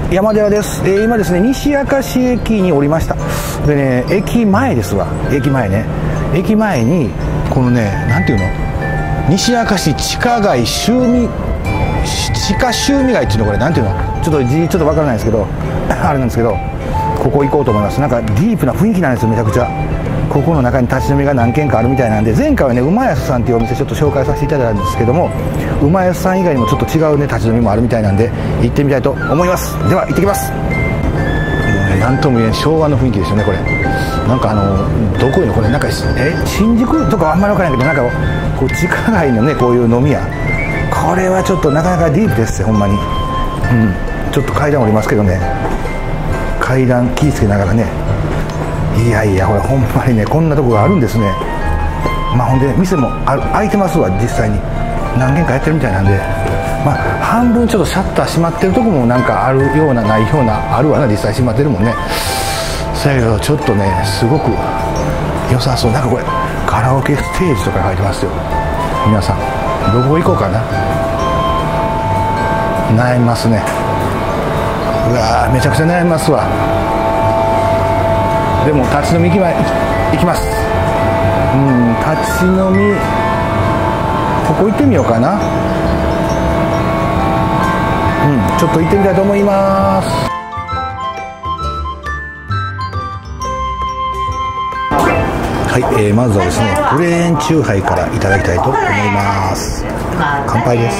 山寺です。今ですね、西明石駅におりました。でね、駅前ですわ。駅前ね。駅前にこのね、なんていうの、西明石地下街地下周味街っていうの、これなんていうの、ちょっとわからないですけどあれなんですけど、ここ行こうと思います。なんかディープな雰囲気なんですよ、めちゃくちゃ。ここの中に立ち飲みが何軒かあるみたいなんで、前回はね、うまやすさんっていうお店ちょっと紹介させていただいたんですけども、うまやすさん以外にもちょっと違うね、立ち飲みもあるみたいなんで、行ってみたいと思います。では行ってきます。もうね、なんとも言えん昭和の雰囲気ですよね、これ。なんかどこいうのこれ、なんか新宿とかはあんまり分からないけど、なんかこう地下街のね、こういう飲み屋、これはちょっとなかなかディープですよ、ほんまに。ちょっと階段降りますけどね、階段気ぃつけながらね。いやいや、これほんまにね、こんなとこがあるんですね。まあほんで店も開いてますわ、実際に何軒かやってるみたいなんで、まあ半分ちょっとシャッター閉まってるとこもなんかあるようなないようなあるわな、実際閉まってるもんね。そやけどちょっとね、すごく良さそう。なんかこれカラオケステージとか書いてますよ。皆さんどこ行こうかな、悩みますね。うわー、めちゃくちゃ悩みますわ。でも立ち飲み行きます。立ち飲み、ここ行ってみようかな。ちょっと行ってみたいと思います。はい、まずはですね、プレーンチューハイからいただきたいと思います。乾杯です。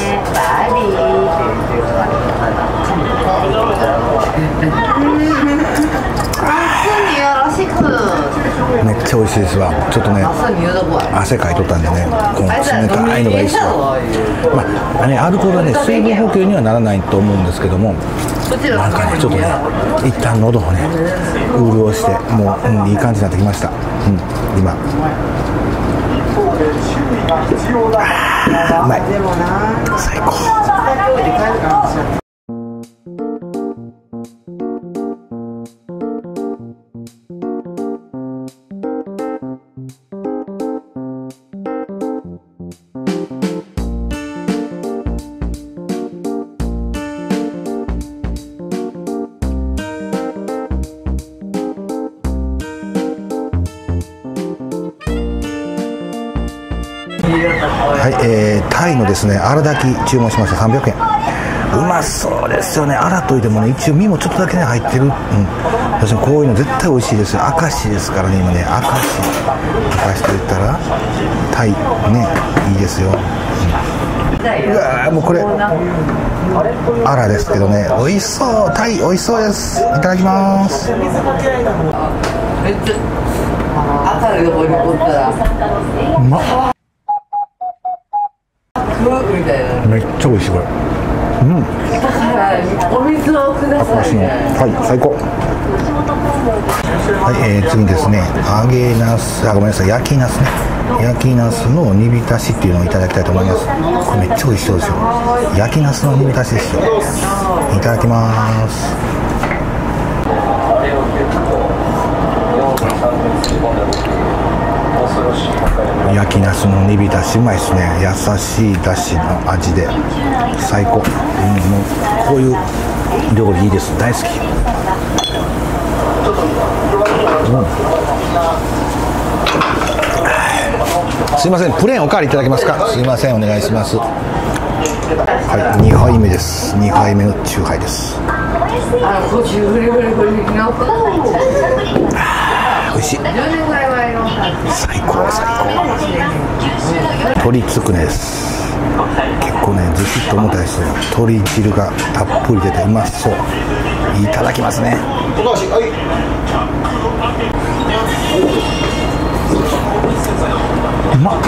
めっちゃ美味しいですわ。ちょっとね、汗かいとったんでね、この冷たいのがいいですわ。まあね、アルコールはね、水分補給にはならないと思うんですけども、なんかね、ちょっとね、一旦喉をね、潤して、もう、いい感じになってきました。今。うまい。最高。はい、タイのですね、荒炊き注文しました。300円。うまそうですよね。荒といてもね、一応身もちょっとだけね入ってる。私もこういうの絶対美味しいですよ。明石ですからね、今ね、明石といったらタイね、いいですよ。うわー、もうこれ荒ですけどね、美味しそう。タイ美味しそうです。いただきます。うまっ、めっちゃ美味しいこれ。お水をください。はい、最高。はい、次ですね、揚げナス、ごめんなさい、焼きナスね。焼きナスの煮浸しっていうのをいただきたいと思います。これめっちゃ美味しそうですよ。焼きナスの煮浸しですよ。いただきます。焼きナスの煮浸しうまいですね。優しいだしの味で最高。もうこういう料理いいです。大好き。すいません、プレーンおかわりいただけますか。すいません、お願いします。はい、2杯目です。2杯目のチューハイです。美味しい。最高最高。鶏つくねです。結構ね、ずしっと重たいですよ。鶏汁がたっぷり出てうまそう。いただきますね。うまっ、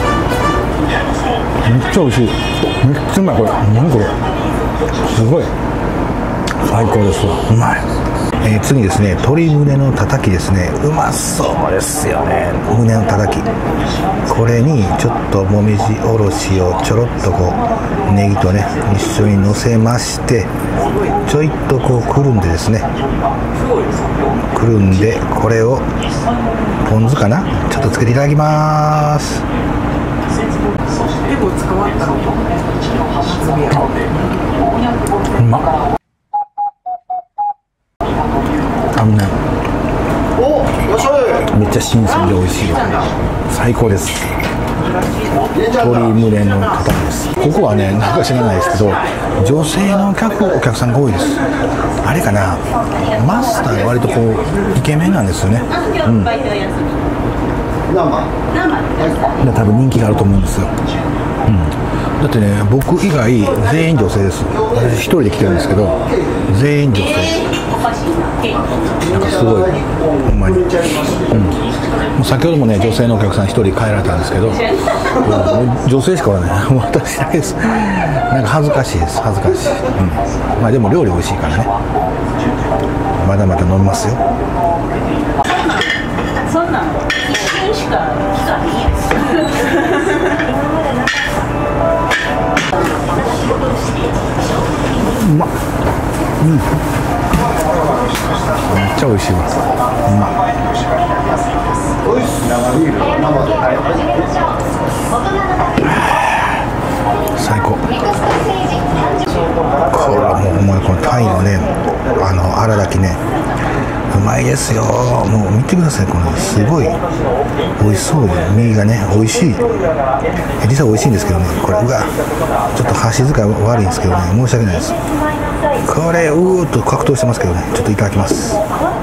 めっちゃ美味しい。めっちゃうまい。これ何これ、すごい最高ですわ。うまい。次ですね、鶏胸のたたきですね。うまそうですよね、胸のたたき。これにちょっともみじおろしをちょろっとこうネギとね一緒にのせまして、ちょいっとこうくるんでですね、くるんで、これをポン酢かな、ちょっとつけていただきます。うまっ。 めっちゃ新鮮で美味しい。最高です。鶏むねのたたきです。ここはね、なんか知らないですけど、女性のお客さんが多いです。あれかな、マスターが割とこうイケメンなんですよね。うん、多分人気があると思うんですよ。うん、だってね、僕以外全員女性です。私一人で来てるんですけど、全員女性。なんかすごい、ほんまに。もう先ほどもね、女性のお客さん一人帰られたんですけど、女性しかおらない。私だけです。なんか恥ずかしいです、恥ずかしい。まあでも料理美味しいからね。まだまだ飲みますよ。そんなん一瞬しか期間いいです。うまっ。めっちゃ美味しいわ。うまっ。最高。これはもうほんまにこのタイのね、荒炊きね、うまいですよ。もう見てください、このすごい美味しそうで、身がね美味しい。実は美味しいんですけどね、これうわちょっと箸使い悪いんですけどね、申し訳ないです。これうーっと格闘してますけどね、ちょっといただきます。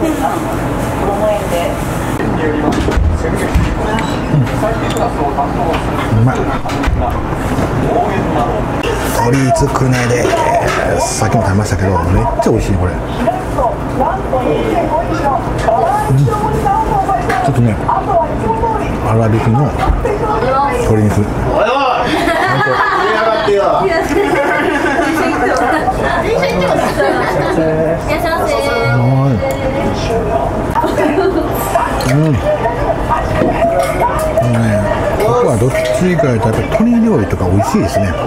うまい。鶏つくねです。さっきも食べましたけど、めっちゃ美味しいねこれ。ちょっとね、粗挽きの鶏肉。ここはどっちかというと鶏料理とか美味しいですね。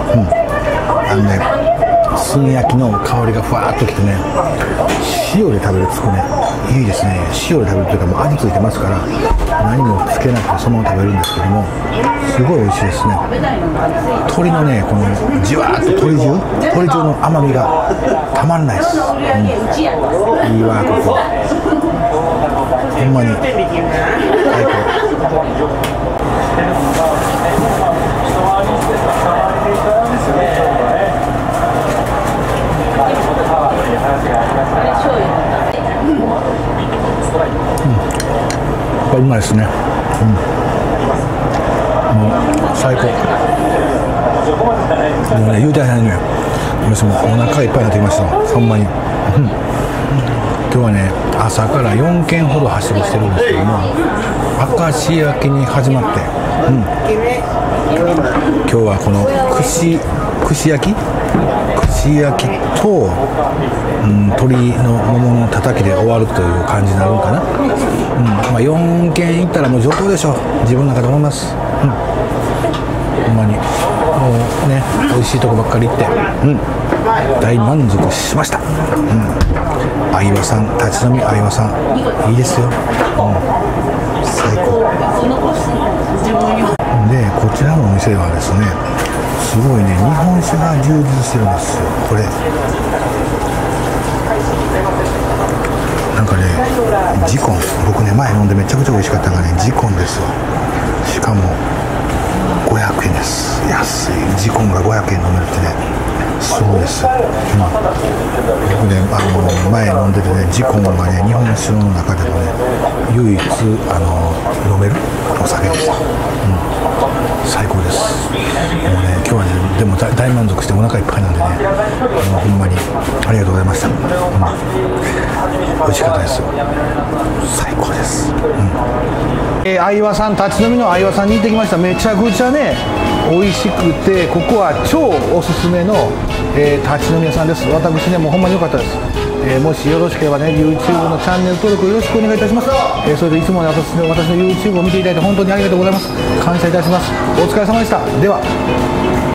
炭焼きの香りがふわーっときてね、塩で食べるつくねいいですね。塩で食べるというか、もう味ついてますから何もつけなくてそのまま食べるんですけども、すごい美味しいですね。鶏のね、このじわーっと鶏汁の甘みがたまんないです。いいわここ、ほんまに最高。これうまいですね。もう最高。もうね、言うてないね、私もお腹いっぱいになってきました、ほんまに。今日はね、朝から4軒ほどはしごしてるんですけども、明石焼きに始まって、今日はこの串焼きと、鶏のもものたたきで終わるという感じになるのかな。4軒行ったらもう上等でしょう、自分の中で思います。ほんまにもうね、美味しいとこばっかり行って、大満足しました。相葉さん、立ち飲み相葉さんいいですよ。最高で、こちらのお店はですね、すごいね、日本酒が充実してるんですよ。これなんかね、ジコン、僕ね前飲んでめちゃくちゃ美味しかったのがね、ジコンですよ。しかも500円です。安い。ジコンが500円飲めるってね、すごいです。僕ね、前飲んでてね、ジコンがね、日本酒の中でもね、唯一飲めるお酒でした。最高です。もうね、今日はね、でも大満足してお腹いっぱいなんでね、ほんまにありがとうございました。美味しかったですよ。最高です。相葉さん、立ち飲みの相葉さんに行ってきました。めちゃくちゃね美味しくて、ここは超おすすめの、立ち飲み屋さんです。私ね、もうほんまに良かったです。もしよろしければね、 YouTube のチャンネル登録よろしくお願いいたします。それでいつもね、私の YouTube を見ていただいて本当にありがとうございます。感謝いたします。お疲れ様でした。では。